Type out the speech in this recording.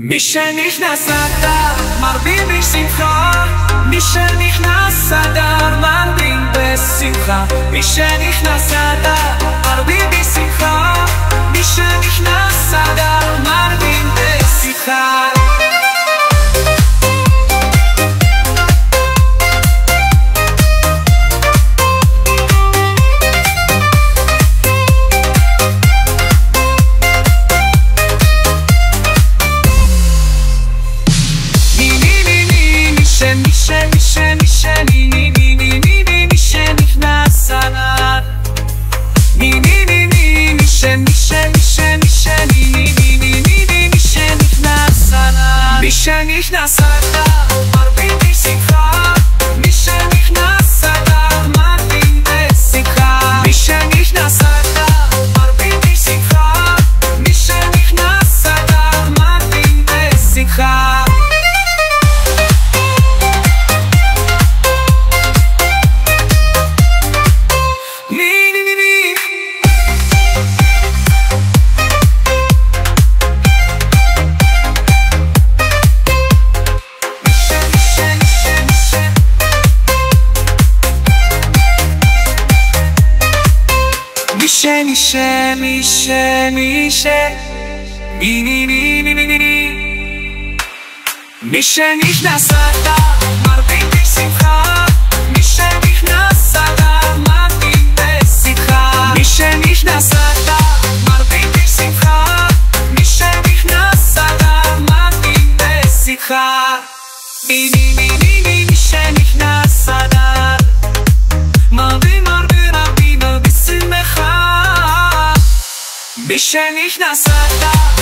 משנכנס אדר מרבים בשמחה, משנכנס אדר מרבים בשמחה, משנכנס אדר מרבים בשמחה, משנכנס אדר מרבים בשמחה. משנכנס אדר מרבים בשמחה, משנכנס אדר מרבים בשמחה, משנכנס אדר מרבים בשמחה, משנכנס אדר מרבים בשמחה. משנכנס אדר מרבים בשמחה, משנכנס אדר מרבים בשמחה, משנכנס אדר מרבים בשמחה, משנכנס אדר מרבים בשמחה. משנכנס אדר מרבים בשמחה, משנכנס אדר